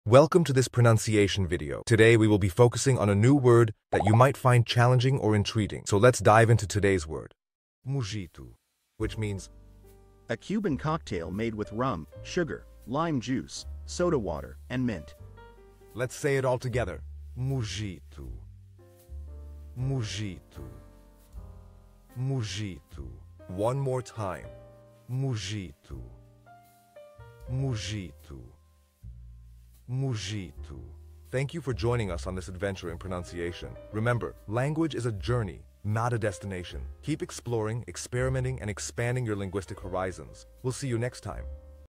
Welcome to this pronunciation video. Today we will be focusing on a new word that you might find challenging or intriguing. So let's dive into today's word. Mojito, which means a Cuban cocktail made with rum, sugar, lime juice, soda water, and mint. Let's say it all together. Mojito. Mojito. Mojito. One more time. Mojito. Mojito. Mojito. Thank you for joining us on this adventure in pronunciation. Remember, language is a journey, not a destination. Keep exploring, experimenting, and expanding your linguistic horizons. We'll see you next time.